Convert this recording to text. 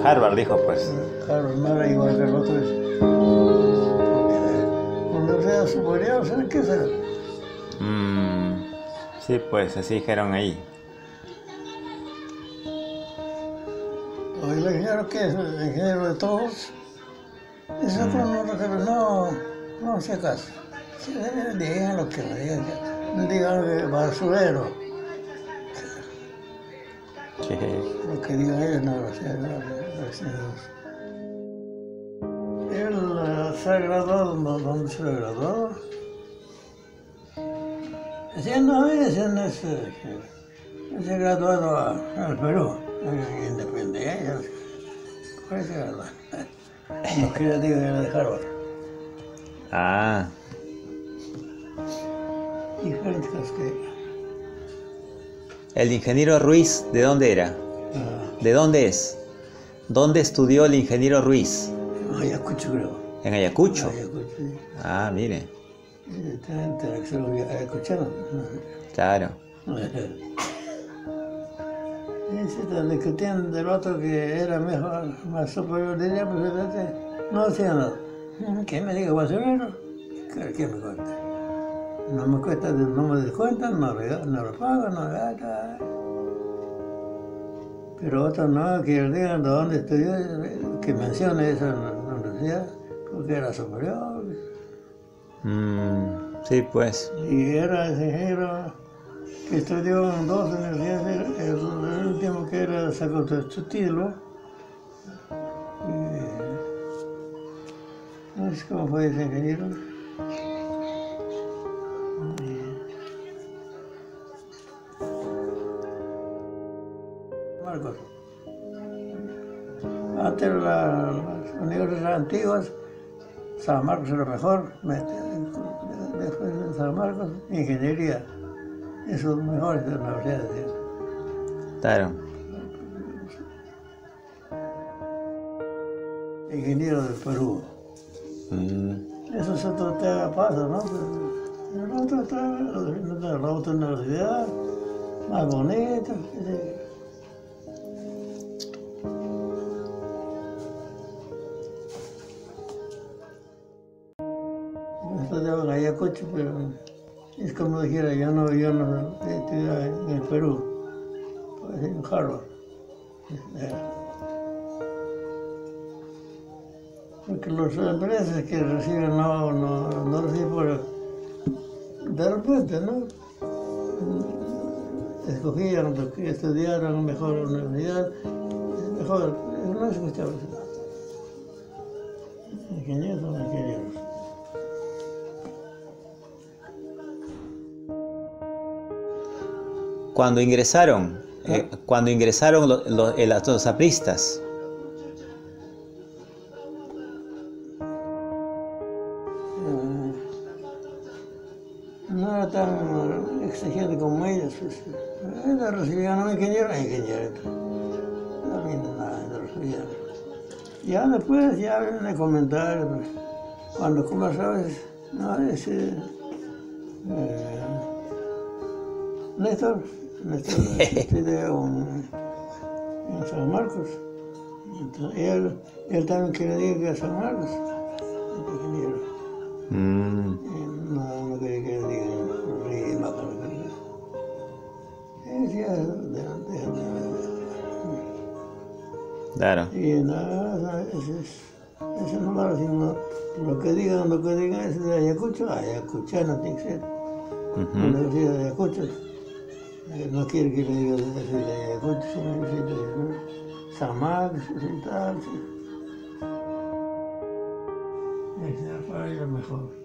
Harvard dijo, pues. Claro, no era igual que el otro. Cuando sea superior, ¿sabes qué será? Sí, pues, así dijeron ahí. ¿O el ingeniero qué es? ¿El ingeniero de todos? Eso no se caso. Digan lo que me digan. Digan que basurero. Lo que digan ellos no lo sé. Él se ha graduado, ¿dónde se ha graduado? Se ha graduado en el Perú, en Independencia. Por eso es verdad. No quería decir que era de Harvard. Ah, Diferentes cosas que... el ingeniero Ruiz, ¿de dónde era? ¿De dónde es? ¿Dónde estudió el ingeniero Ruiz? Ayacucho, creo. ¿En Ayacucho? Ayacucho, sí. Ah, mire. Ayacuchano. Claro. Se discutían del otro que era mejor, más superior de ella, pues no decía nada. ¿Qué me diga basurero? ¿Qué me cuenta? No me cuesta, no me descuentan, no lo pago, no gasta. Pero otros no, que digan de dónde estudió, que mencione eso en la universidad, porque era superior. Sí, pues. Y era ese ingeniero que estudió en 2 universidades, el último que era sacó su título. No sé cómo fue ese ingeniero. Marcos. Antes las universidades antiguas, San Marcos era mejor, después de San Marcos, ingeniería. Esos mejores de la universidad. Claro. Ingeniero del Perú. Eso es otro paso, ¿no? El otro está la otra universidad, más bonita. Estudiaba en Ayacucho, pero es como dijera, yo no estudiaba en el Perú, pues en Harvard. Porque las empresas que reciben no reciben de repente, ¿no? Escogían los que estudiaron mejor universidad, mejor, no escuchaba eso. Ingenieros son ingenieros. Cuando ingresaron los apristas. No era tan exigente como ellos. Ellos recibían a un ingeniero. No había nada, ellos recibían. Ya después, ya vienen comentarios, pues, cuando conversabas, no, Néstor estudió en San Marcos. Entonces, él también quería ir a San Marcos, ingeniero. No quería que le digan Rima. Decía, Claro. y nada, eso no vale, sino lo que digan es de Ayacucho, ayacuchano tiene que ser. Universidad de Ayacucho. No quiere que le diga de Ayacucho, sino de San Marcos y tal. Ese para ellos mejor.